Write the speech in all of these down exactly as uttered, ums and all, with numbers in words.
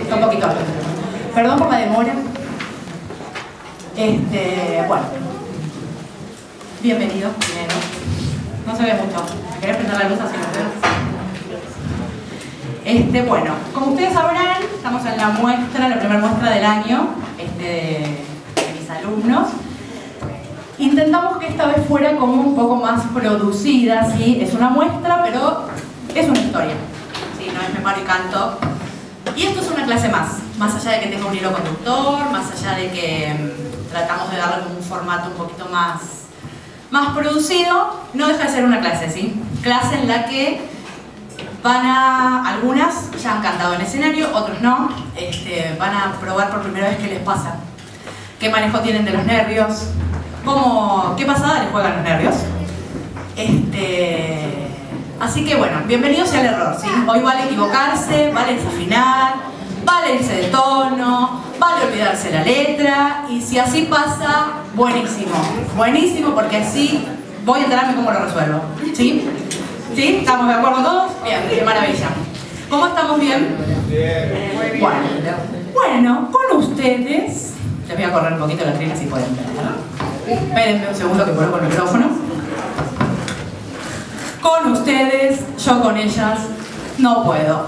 Está un poquito alto. Perdón por la demora. Este, bueno. Bienvenido, primero. No se ve mucho. ¿Me querés prender la luz así lo veo? Este, bueno, como ustedes sabrán, estamos en la muestra, la primera muestra del año este, de, de mis alumnos. Intentamos que esta vez fuera como un poco más producida, ¿sí? Es una muestra, pero es una historia. ¿Sí? No es me paro y canto. Y esto es una clase más, más allá de que tenga un hilo conductor, más allá de que mmm, tratamos de darle un formato un poquito más, más producido, no deja de ser una clase, ¿sí? Clase en la que van a, algunas ya han cantado en escenario, otros no, este, van a probar por primera vez qué les pasa, qué manejo tienen de los nervios, cómo, qué pasada les juegan los nervios. Este, así que bueno, bienvenidos al error, ¿sí? Hoy vale equivocarse, vale desafinar, vale irse de tono, vale olvidarse la letra, y si así pasa, buenísimo, buenísimo, porque así voy a enterarme cómo lo resuelvo, ¿sí? ¿Sí? ¿Estamos de acuerdo todos? Bien, qué maravilla. ¿Cómo estamos? ¿Bien? Bien. Bueno, bueno, con ustedes... Les voy a correr un poquito la trina si pueden. Espérenme un segundo que coloco el micrófono. Con ustedes, yo con ellas, no puedo.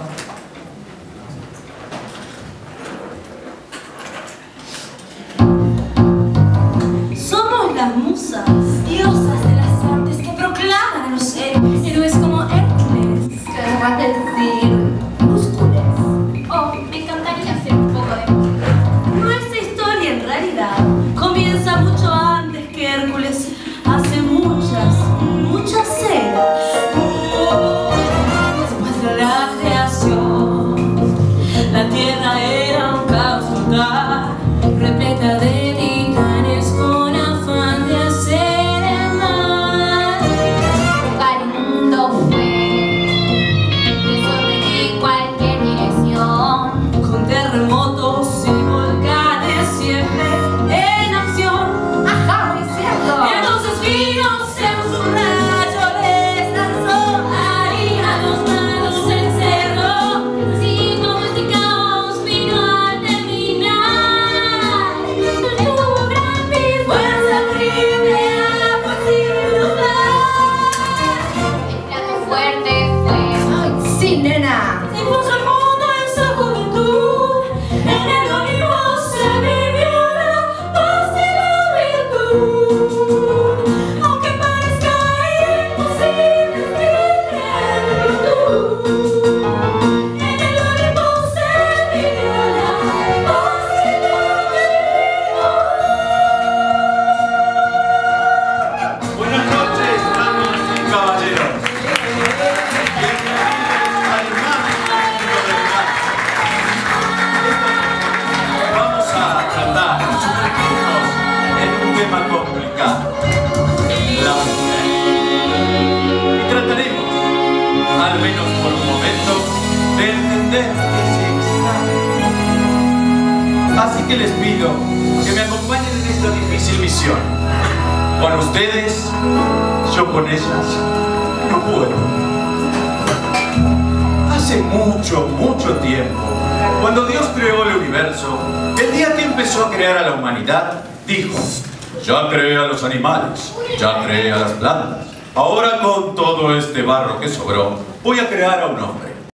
Somos las musas, diosas de las artes que proclaman a los héroes, héroes como Hércules. ¿Qué vas a decir? Múscules. Oh, me encantaría hacer un poco de música. Nuestra historia en realidad comienza mucho antes que Hércules, hace muchas, muchas eras. Después de la creación, la tierra era un caos total, repleta de titanes con afán de hacer el mal. Jugar el mundo fue desorden en cualquier dirección. Con terremotos y volcanes siempre en acción. ¡Ajá, muy cierto! Entonces vino Zeus, un rayo les lanzó, ahí a los malos se encerró. Sí, todo este caos vino a terminar. Tuvo gran vida, Fuerza horrible a posible lugar. el plato fuerte fue. ¡Ay, sí, nena! Se puso el mundo en su juventud, en el Olimpo se vivió la paz y la virtud. Aunque parezca imposible escribir tú, en el Olimpo se vivió la paz y la virtud. Buenas noches, damas y caballeros. Bienvenidos al mágico mundo del canto. Vamos a tratar de sumergirnos en un tema complicado, la mujer. Y trataremos, al menos por un momento, de entender ese extraño. Así que les pido que me acompañen en esta difícil misión. Con ustedes, yo con ellas, no puedo. Hace mucho, mucho tiempo, cuando Dios creó el universo, el día que empezó a crear a la humanidad, dijo: ya creé a los animales, ya creé a las plantas. Ahora con todo este barro que sobró, voy a crear a un hombre.